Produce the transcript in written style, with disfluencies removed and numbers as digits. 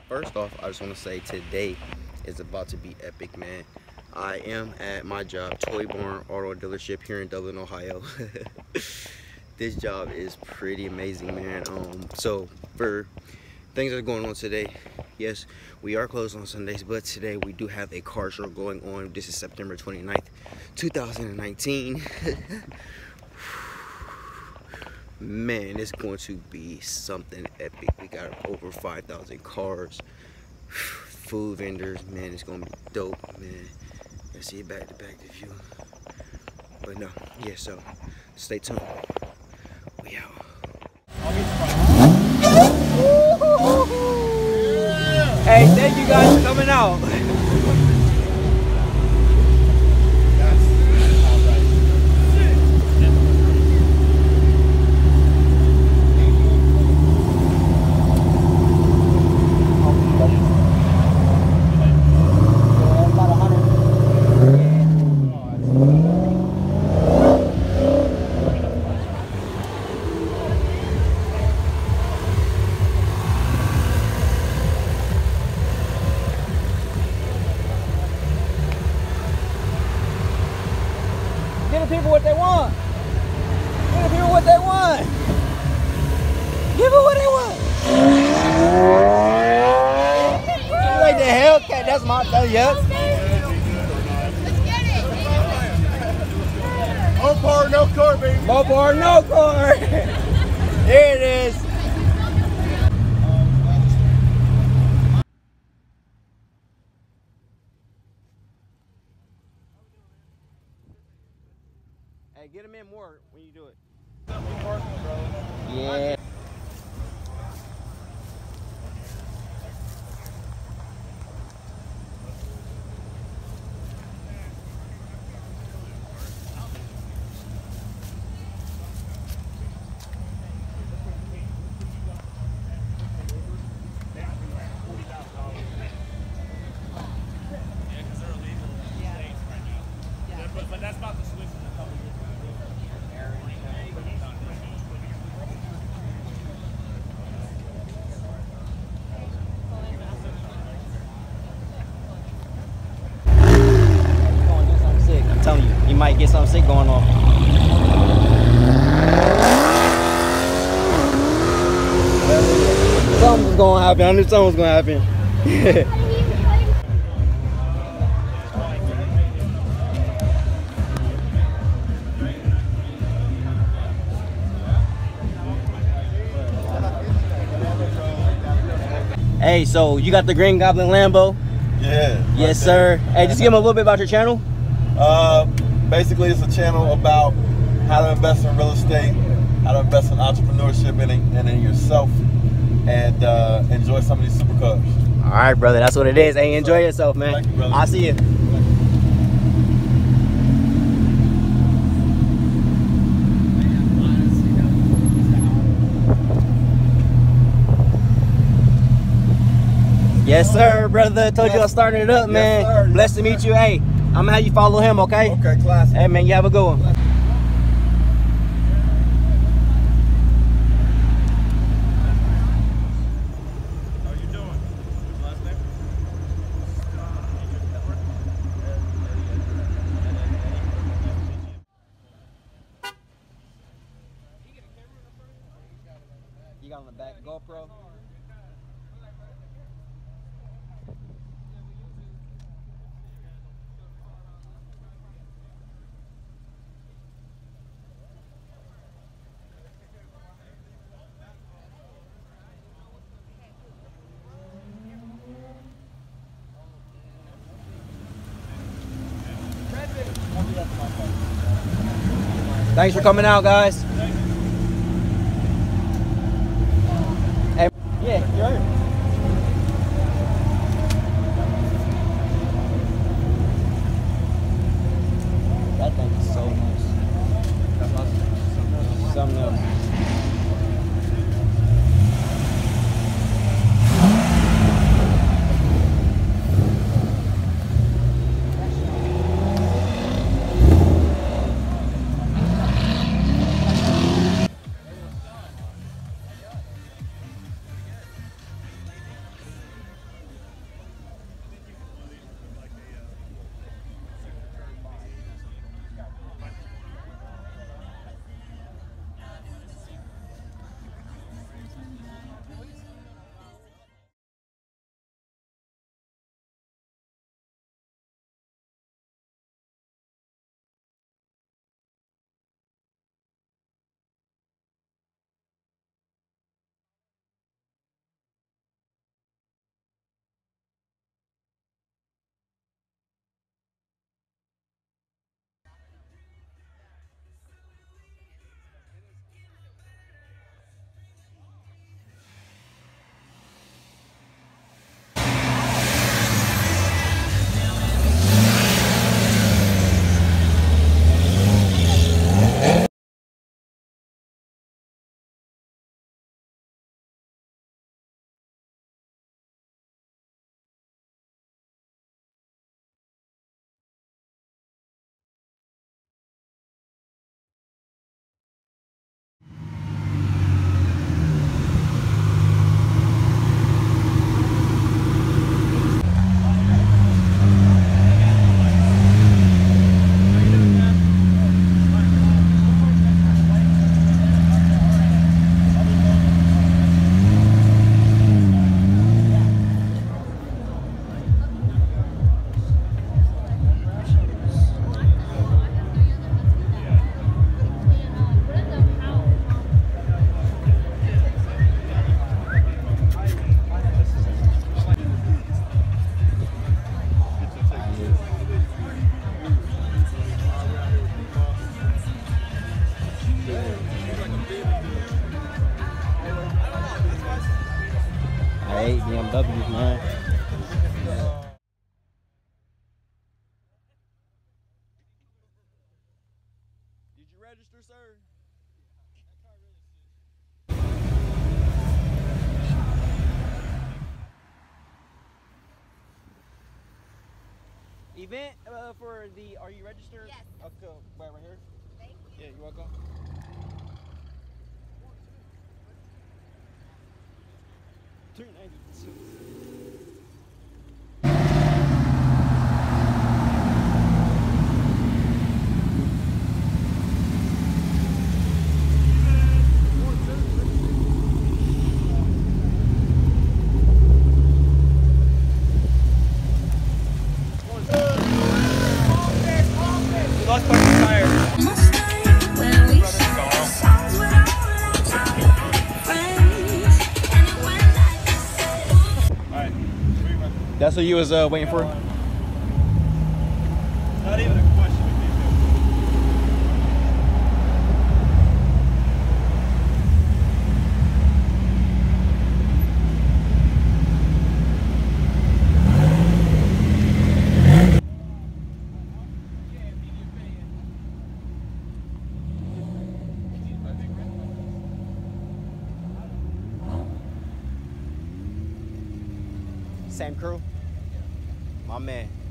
first off, I just want to say today is about to be epic, man. I am at my job, Toy Barn Auto Dealership here in Dublin, Ohio. This job is pretty amazing, man. So for things that are going on today, yes, we are closed on Sundays, but today we do have a car show going on. This is September 29th, 2019. Man, it's going to be something epic. We got over 5,000 cars, food vendors, man, it's gonna be dope, man. Let's see it back to view. But no, yeah, so stay tuned. We out. Hey, thank you guys for coming out. Give the people what they want. Give the people what they want. Give them what they want. You like the Hellcat? That's my, yep. Let's get it. Mopar, no car, baby. Mopar, no car. There it is. Hey, get them in more when you do it. Yeah. But that's about to switch in a couple years. I'm telling you, you might get something sick going on. Something's gonna happen. I knew something was gonna happen. Hey, so you got the Green Goblin Lambo? Yeah. Yes, sir. Hey, just give them a little bit about your channel. Basically, it's a channel about how to invest in real estate, how to invest in entrepreneurship and in yourself, and enjoy some of these supercars. All right, brother. That's what it is. Hey, enjoy yourself, man. Thank you, brother. I'll see you. Yes, sir, brother. Told you I was starting it up, man. Yes, sir. Blessed to meet you. Hey, I'm gonna have you follow him, okay? Okay, classic. Hey, man, you have a good one. How you doing? Last name? You got on the back GoPro? Thanks for coming out, guys. Hey, yeah, you're right. That thing is so nice. Something else. hate BMWs, man. Did you register, sir? Event for the, are you registered? Yes. Okay, right here. Thank you. Yeah, you're welcome. $392. Lost my tire. Alright. That's what you was waiting for? Not even a question. Same crew? My man.